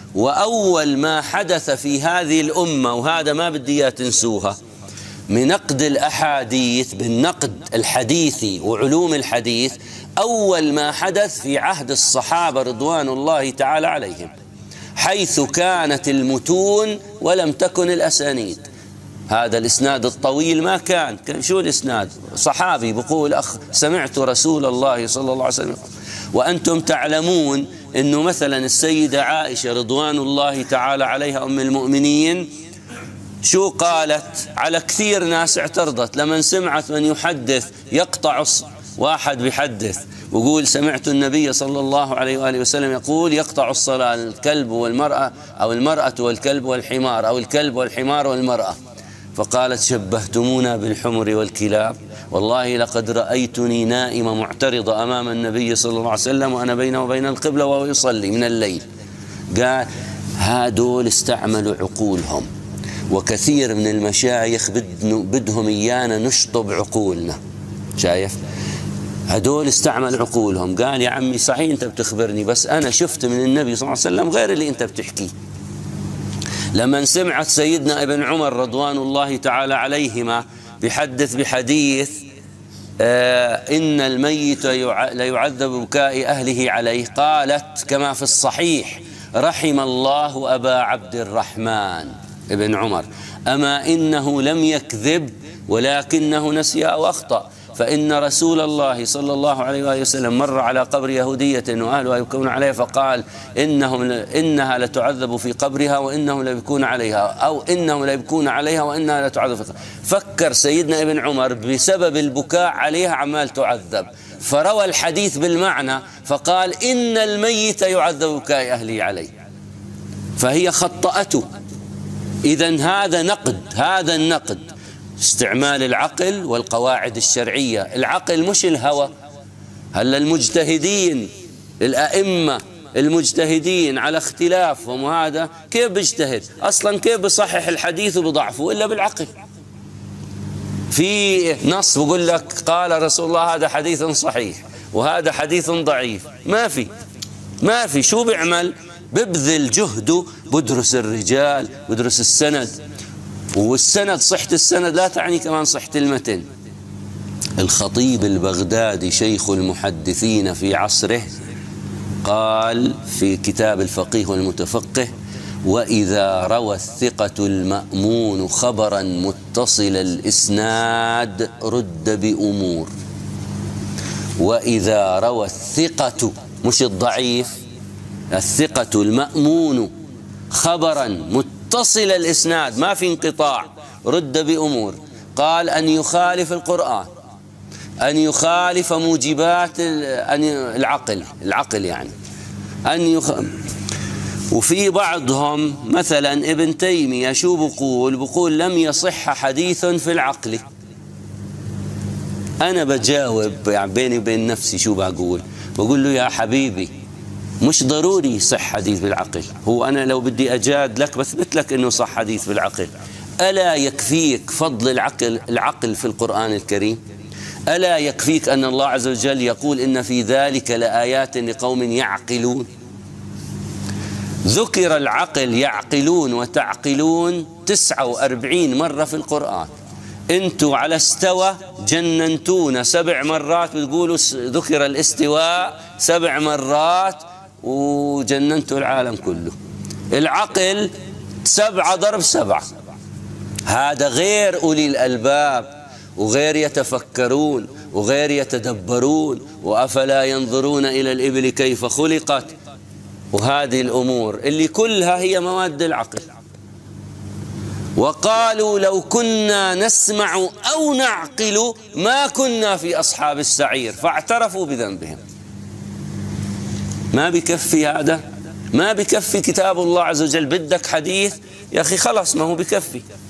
وأول ما حدث في هذه الأمة، وهذا ما بدي إياه تنسوها، من نقد الأحاديث بالنقد الحديثي وعلوم الحديث، أول ما حدث في عهد الصحابة رضوان الله تعالى عليهم، حيث كانت المتون ولم تكن الأسانيد. هذا الإسناد الطويل ما كان شو الإسناد؟ صحابي بقول سمعت رسول الله صلى الله عليه وسلم. وأنتم تعلمون أنه مثلا السيدة عائشة رضوان الله تعالى عليها أم المؤمنين شو قالت على كثير ناس اعترضت لما سمعت من يحدث يقطع واحد بيحدث ويقول سمعت النبي صلى الله عليه وآله وسلم يقول يقطع الصلاة الكلب والمرأة، أو المرأة والكلب والحمار، أو الكلب والحمار والمرأة. فقالت شبهتمونا بالحمر والكلاب، والله لقد رأيتني نائمة معترضة أمام النبي صلى الله عليه وسلم وأنا بينه وبين القبلة وهو يصلي من الليل. قال هادول استعملوا عقولهم، وكثير من المشايخ بدهم إيانا نشطب عقولنا. شايف؟ هدول استعمل عقولهم. قال يا عمي صحيح أنت بتخبرني، بس أنا شفت من النبي صلى الله عليه وسلم غير اللي أنت بتحكيه. لما سمعت سيدنا ابن عمر رضوان الله تعالى عليهما بيحدث بحديث إن الميت ليعذب بكاء أهله عليه، قالت كما في الصحيح رحم الله أبا عبد الرحمن ابن عمر، أما إنه لم يكذب ولكنه نسي أو أخطأ، فإن رسول الله صلى الله عليه وآله وسلم مر على قبر يهودية وأهلها يبكون عليها فقال إنها لتعذب في قبرها وإنهم ليبكون عليها، أو إنهم ليبكون عليها وإنها لتعذب في قبرها. فكر سيدنا ابن عمر بسبب البكاء عليها عمال تعذب، فروى الحديث بالمعنى فقال إن الميت يعذب بكاء أهله عليه، فهي خطأته. إذن هذا نقد، هذا النقد استعمال العقل والقواعد الشرعية. العقل مش الهوى. هلا المجتهدين الأئمة المجتهدين على اختلافهم، وهذا كيف بيجتهد أصلا؟ كيف بصحح الحديث وبضعفه إلا بالعقل؟ في نص بقول لك قال رسول الله هذا حديث صحيح وهذا حديث ضعيف، ما في شو بيعمل؟ ببذل جهده، بدرس الرجال، بدرس السند، والسند صحة السند لا تعني كمان صحة المتن. الخطيب البغدادي شيخ المحدثين في عصره قال في كتاب الفقيه والمتفقه: وإذا روى الثقة المأمون خبرا متصل الإسناد رد بأمور. وإذا روى الثقة مش الضعيف، الثقة المأمون خبرا متصل الإسناد ما في انقطاع رد بأمور. قال أن يخالف القرآن، أن يخالف موجبات العقل يعني وفي بعضهم مثلا ابن تيمية شو بقول لم يصح حديث في العقل. أنا بجاوب يعني بيني وبين نفسي شو بقول له يا حبيبي مش ضروري يصح حديث بالعقل. هو أنا لو بدي أجاد لك بثبت لك إنه صح حديث بالعقل. ألا يكفيك فضل العقل في القرآن الكريم؟ ألا يكفيك أن الله عز وجل يقول إن في ذلك لآيات لقوم يعقلون؟ ذكر العقل يعقلون وتعقلون 49 مرة في القرآن. انتوا على استوى جننتونا 7 مرات، بتقولوا ذكر الاستواء 7 مرات وجننتوا العالم كله. العقل 7 ضرب 7. هذا غير أولي الألباب وغير يتفكرون وغير يتدبرون، وأفلا ينظرون إلى الإبل كيف خلقت، وهذه الأمور اللي كلها هي مواد العقل. وقالوا لو كنا نسمع أو نعقل ما كنا في أصحاب السعير، فاعترفوا بذنبهم. ما بكفي هذا؟ ما بكفي كتاب الله عز وجل؟ بدك حديث يا أخي خلاص ما هو بكفي.